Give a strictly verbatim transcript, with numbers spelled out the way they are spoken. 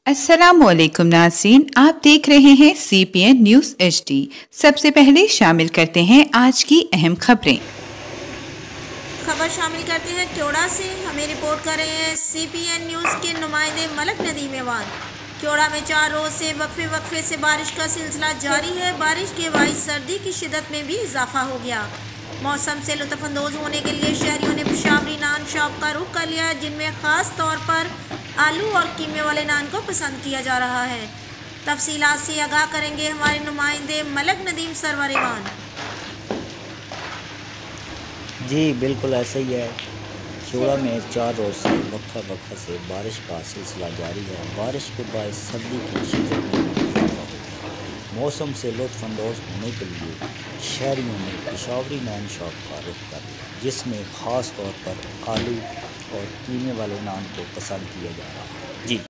अस्सलामुअलैकुम नाज़रीन, आप देख रहे हैं C P N news H D. सबसे पहले शामिल करते हैं आज की अहम खबरें। खबर शामिल करते हैं क्योड़ा से। हमें रिपोर्ट कर रहे हैं सी पी एन न्यूज़ के नुमाइंदे मलक नदीम एवान। क्योड़ा में चार रोज से वक्फे वक्फे से बारिश का सिलसिला जारी है। बारिश के बाइस सर्दी की शिद्दत में भी इजाफा हो गया। मौसम से लुत्फ़अंदोज़ होने के लिए शहरियों ने पेशावरी नान शॉप का रुख कर लिया है, जिनमें ख़ास तौर पर आलू और कीमे वाले नान को पसंद किया जा रहा है। तफसीलात से आगाह करेंगे हमारे नुमाइंदे मलक नदीम सरवर ईवान। जी बिल्कुल ऐसा ही है। क्योड़ा में चार रोज़ से वक्फा वक्फा से बारिश का सिलसिला जारी है। बारिश के बाद सर्दी की शिद्दत में भी इजाफा हो गया। मौसम से लुत्फ़अंदोज़ होने के लिए शहरियों ने पेशावरी नान शॉप का रुख कर लिया, जिसमें ख़ास तौर पर आलू और कीमे वाले नान को पसंद किया जा रहा है। जी।